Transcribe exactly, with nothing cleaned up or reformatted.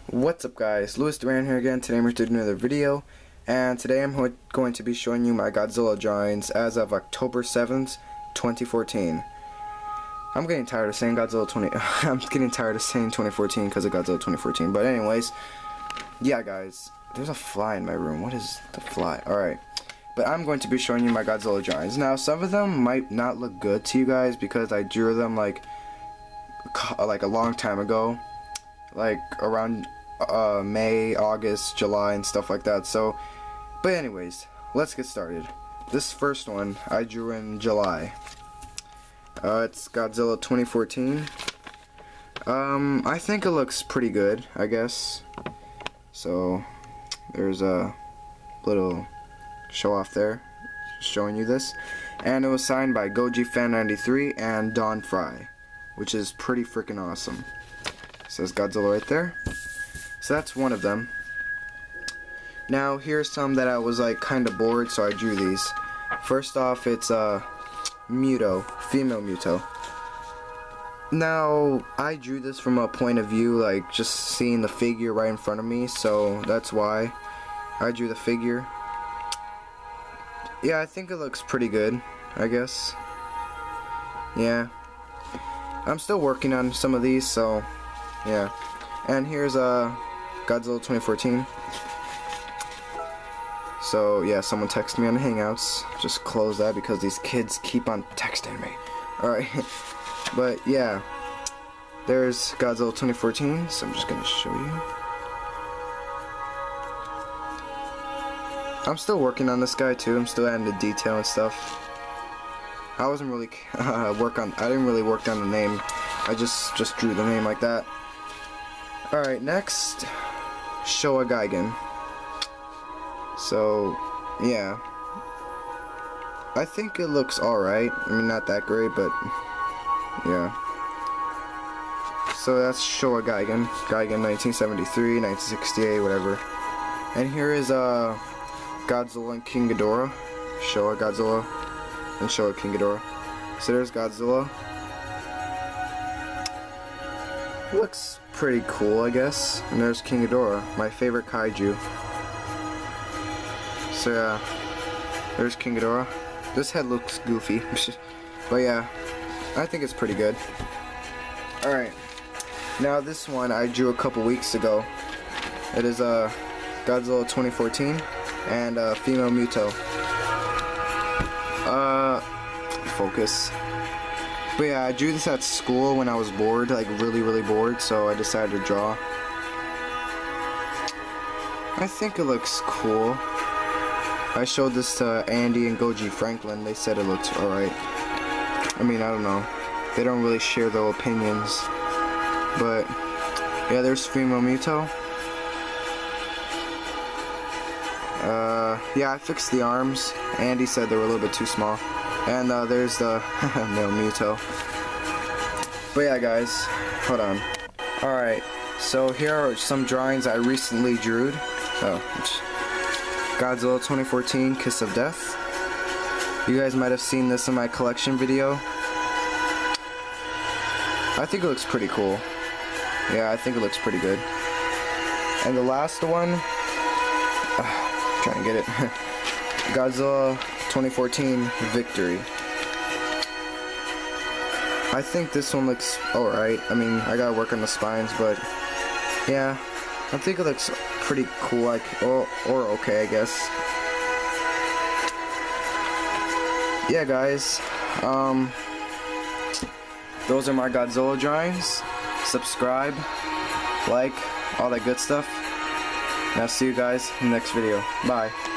What's up guys, Louis Duran here again. Today we're doing another video, and today I'm going to be showing you my Godzilla drawings as of October seventh, twenty fourteen. I'm getting tired of saying Godzilla twenty I'm getting tired of saying twenty fourteen because of Godzilla twenty fourteen, but anyways, yeah guys, there's a fly in my room. What is the fly? Alright, but I'm going to be showing you my Godzilla drawings. Now some of them might not look good to you guys because I drew them like like a long time ago, like around uh, May, August, July, and stuff like that. So, but anyways, let's get started. This first one I drew in July. Uh, it's Godzilla twenty fourteen. Um, I think it looks pretty good, I guess. So, there's a little show off there showing you this, and it was signed by Goji Fan ninety-three and Don Fry, which is pretty freaking awesome. It says Godzilla right there. So that's one of them. Now here's some that I was like kind of bored, so I drew these. First off, it's uh, Muto, female Muto. Now I drew this from a point of view like just seeing the figure right in front of me, so that's why I drew the figure. Yeah, I think it looks pretty good, I guess. Yeah. I'm still working on some of these, so yeah. And here's uh, Godzilla twenty fourteen. So yeah, someone texted me on the Hangouts. Just close that because these kids keep on texting me. Alright. But yeah, there's Godzilla twenty fourteen, so I'm just gonna show you. I'm still working on this guy too. I'm still adding the detail and stuff. I wasn't really uh, work on. I didn't really work on the name. I just just drew the name like that. All right, next, Showa Gigan. So, yeah, I think it looks all right. I mean, not that great, but yeah. So that's Showa Gigan. Gigan, nineteen seventy-three, nineteen sixty-eight, whatever. And here is uh, Godzilla and King Ghidorah. Showa Godzilla and Showa King Ghidorah. So there's Godzilla. Looks pretty cool, I guess. And there's King Ghidorah, my favorite kaiju. So yeah, there's King Ghidorah. This head looks goofy, but yeah, I think it's pretty good. Alright, now this one I drew a couple weeks ago. It is uh, Godzilla twenty fourteen and uh, female Muto. Uh, focus. But yeah, I drew this at school when I was bored, like really, really bored, so I decided to draw. I think it looks cool. I showed this to Andy and Goji Franklin. They said it looked alright. I mean, I don't know. They don't really share their opinions. But, yeah, there's female Muto. Uh, yeah, I fixed the arms. Andy said they were a little bit too small. And uh, there's the male Muto. But yeah, guys, hold on. Alright, so here are some drawings I recently drew. Oh, Godzilla twenty fourteen, Kiss of Death. You guys might have seen this in my collection video. I think it looks pretty cool. Yeah, I think it looks pretty good. And the last one, uh, try and get it. Godzilla twenty fourteen, Victory. I think this one looks alright. I mean, I gotta work on the spines, but yeah, I think it looks pretty cool, like, or, or okay, I guess. Yeah, guys, um, those are my Godzilla drawings. Subscribe, like, all that good stuff. And I'll see you guys in the next video. Bye.